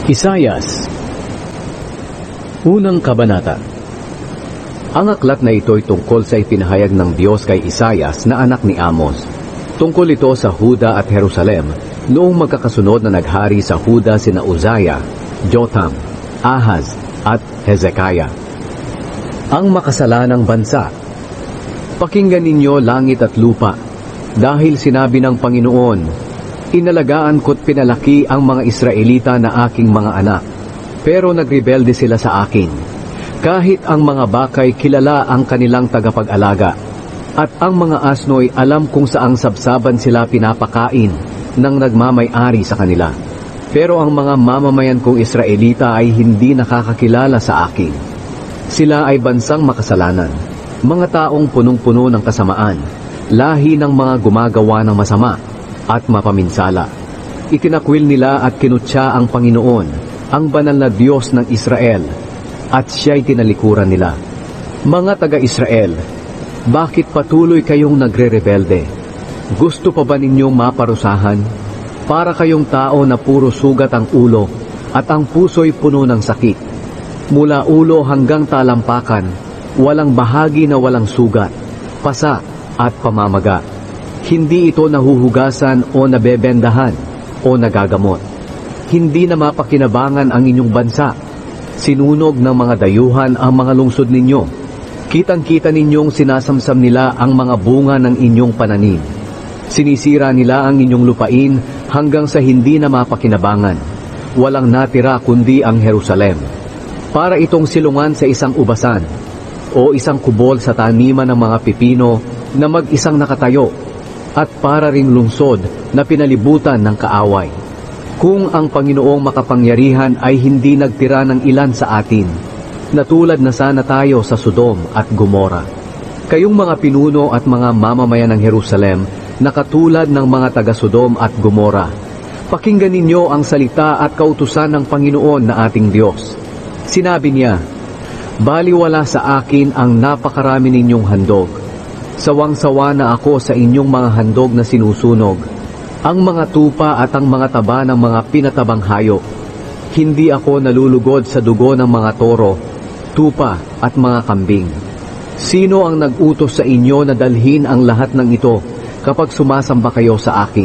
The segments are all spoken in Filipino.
Isayas, Unang Kabanata. Ang aklat na ito'y tungkol sa ipinahayag ng Diyos kay Isayas na anak ni Amos. Tungkol ito sa Huda at Jerusalem noong magkakasunod na naghari sa Huda sina Uzziah, Jotham, Ahaz at Hezekiah. Ang makasalanang bansa. Pakinggan ninyo langit at lupa, dahil sinabi ng Panginoon, inalagaan ko't pinalaki ang mga Israelita na aking mga anak, pero nagrebelde sila sa akin. Kahit ang mga bakay kilala ang kanilang tagapag-alaga, at ang mga asno'y alam kung saang sabsaban sila pinapakain ng nagmamay-ari sa kanila. Pero ang mga mamamayan kong Israelita ay hindi nakakakilala sa akin. Sila ay bansang makasalanan, mga taong punong-puno ng kasamaan, lahi ng mga gumagawa ng masama at mapaminsala. Itinakwil nila at kinutya ang Panginoon, ang banal na Diyos ng Israel, at siya'y tinalikuran nila. Mga taga-Israel, bakit patuloy kayong nagre-rebelde? Gusto pa ba ninyong maparusahan? Para kayong tao na puro sugat ang ulo at ang puso'y puno ng sakit. Mula ulo hanggang talampakan, walang bahagi na walang sugat, pasa at pamamaga. Hindi ito nahuhugasan o nabebendahan o nagagamot. Hindi na mapakinabangan ang inyong bansa. Sinunog ng mga dayuhan ang mga lungsod ninyo. Kitang-kita ninyong sinasamsam nila ang mga bunga ng inyong pananim. Sinisira nila ang inyong lupain hanggang sa hindi na mapakinabangan. Walang natira kundi ang Jerusalem. Para itong silungan sa isang ubasan o isang kubol sa taniman ng mga pipino na mag-isang nakatayo, at para ring lungsod na pinalibutan ng kaaway. Kung ang Panginoong makapangyarihan ay hindi nagtira ng ilan sa atin, natulad na sana tayo sa Sodom at Gomora. Kayong mga pinuno at mga mamamayan ng Jerusalem na katulad ng mga taga-Sodom at Gomora, pakinggan ninyo ang salita at kautusan ng Panginoon na ating Diyos. Sinabi niya, baliwala sa akin ang napakarami ninyong handog. Sawang-sawa na ako sa inyong mga handog na sinusunog, ang mga tupa at ang mga taba ng mga pinatabang hayop. Hindi ako nalulugod sa dugo ng mga toro, tupa at mga kambing. Sino ang nag-utos sa inyo na dalhin ang lahat ng ito kapag sumasamba kayo sa akin?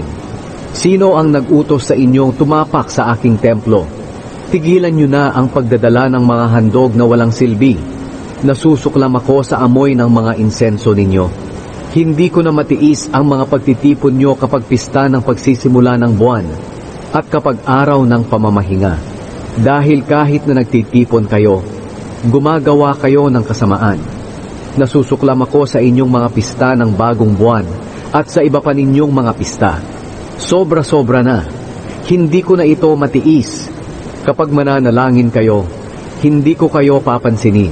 Sino ang nag-utos sa inyong tumapak sa aking templo? Tigilan nyo na ang pagdadala ng mga handog na walang silbi. Nasusuklam ako sa amoy ng mga insenso ninyo. Hindi ko na matiis ang mga pagtitipon nyo kapag pista ng pagsisimula ng buwan at kapag araw ng pamamahinga. Dahil kahit na nagtitipon kayo, gumagawa kayo ng kasamaan. Nasusuklam ako sa inyong mga pista ng bagong buwan at sa iba pa ninyong mga pista. Sobra-sobra na. Hindi ko na ito matiis. Kapag mananalangin kayo, hindi ko kayo papansinin.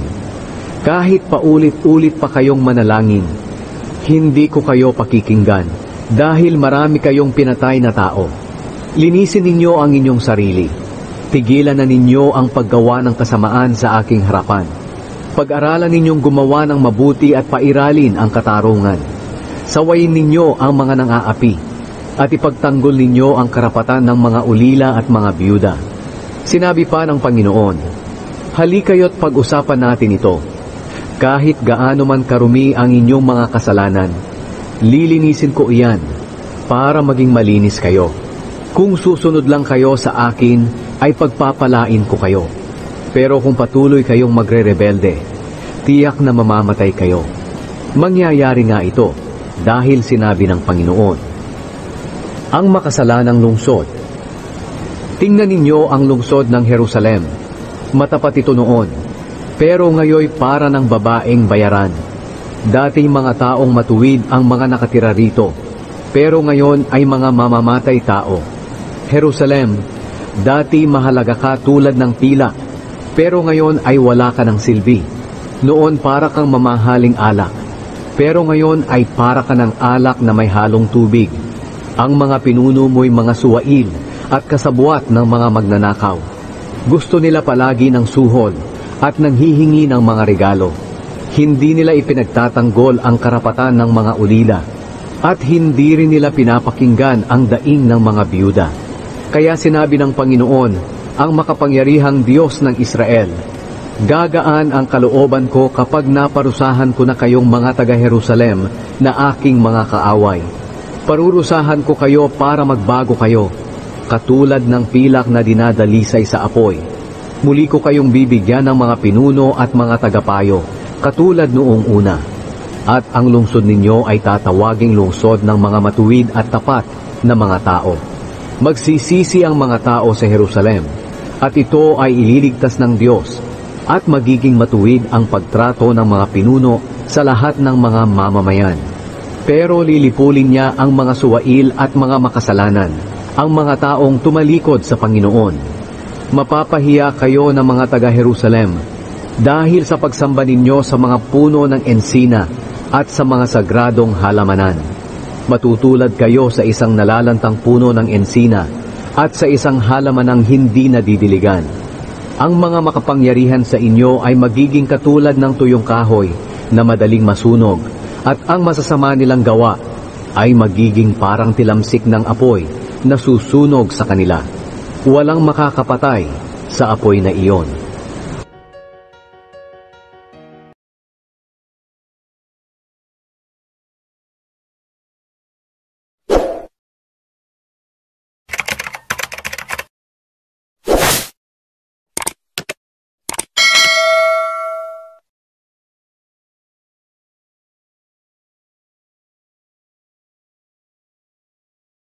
Kahit paulit-ulit pa kayong manalangin, hindi ko kayo pakikinggan, dahil marami kayong pinatay na tao. Linisin ninyo ang inyong sarili. Tigilan na ninyo ang paggawa ng kasamaan sa aking harapan. Pag-aralan ninyong gumawa ng mabuti at pairalin ang katarungan. Sawayin ninyo ang mga nang-aapi, at ipagtanggol ninyo ang karapatan ng mga ulila at mga biyuda. Sinabi pa ng Panginoon, halikayo't pag-usapan natin ito. Kahit gaano man karumi ang inyong mga kasalanan, lilinisin ko iyan para maging malinis kayo. Kung susunod lang kayo sa akin, ay pagpapalain ko kayo. Pero kung patuloy kayong magre-rebelde, tiyak na mamamatay kayo. Mangyayari nga ito dahil sinabi ng Panginoon. Ang makasalanang lungsod. Tingnan ninyo ang lungsod ng Jerusalem. Matapat ito noon, pero ngayoy para ng babaeng bayaran. Dating mga taong matuwid ang mga nakatira rito, pero ngayon ay mga mamamatay tao. Jerusalem, dati mahalaga ka tulad ng pila, pero ngayon ay wala ka ng silbi. Noon para kang mamahaling alak, pero ngayon ay para ka ng alak na may halong tubig. Ang mga pinuno mo'y mga suwail at kasabwat ng mga magnanakaw. Gusto nila palagi ng suhol at nanghihingi ng mga regalo. Hindi nila ipinagtatanggol ang karapatan ng mga ulila, at hindi rin nila pinapakinggan ang daing ng mga biyuda. Kaya sinabi ng Panginoon, ang makapangyarihang Diyos ng Israel. Gagaan ang kalooban ko kapag naparusahan ko na kayong mga taga-Jerusalem na aking mga kaaway. Parurusahan ko kayo para magbago kayo, katulad ng pilak na dinadalisay sa apoy. Muli ko kayong bibigyan ng mga pinuno at mga tagapayo, katulad noong una. At ang lungsod ninyo ay tatawaging lungsod ng mga matuwid at tapat na mga tao. Magsisisi ang mga tao sa Jerusalem, at ito ay ililigtas ng Diyos, at magiging matuwid ang pagtrato ng mga pinuno sa lahat ng mga mamamayan. Pero lilipulin niya ang mga suwail at mga makasalanan, ang mga taong tumalikod sa Panginoon. Mapapahiya kayo ng mga taga-Jerusalem dahil sa pagsamba ninyo sa mga puno ng ensina at sa mga sagradong halamanan. Matutulad kayo sa isang nalalantang puno ng ensina at sa isang halamanang hindi nadidiligan. Ang mga makapangyarihan sa inyo ay magiging katulad ng tuyong kahoy na madaling masunog, at ang masasama nilang gawa ay magiging parang tilamsik ng apoy na susunog sa kanila. Walang makakapatay sa apoy na iyon.